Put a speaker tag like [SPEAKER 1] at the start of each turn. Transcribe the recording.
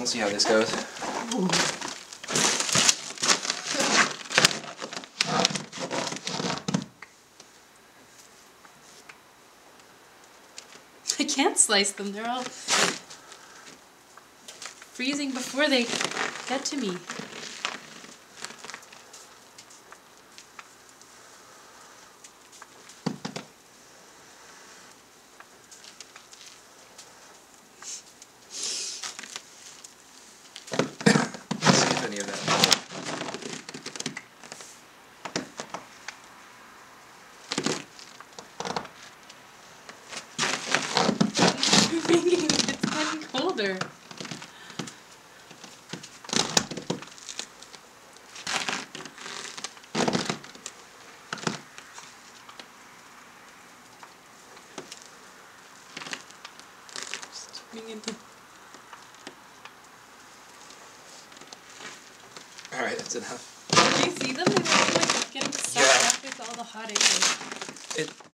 [SPEAKER 1] We'll see how this goes.
[SPEAKER 2] Ooh. I can't slice them. They're all freezing before they get to me.
[SPEAKER 1] Let's see if any of that.
[SPEAKER 2] It's getting colder.
[SPEAKER 1] Alright, that's enough.
[SPEAKER 2] Do you see them? They're like getting sucked up with all the hot air.
[SPEAKER 1] It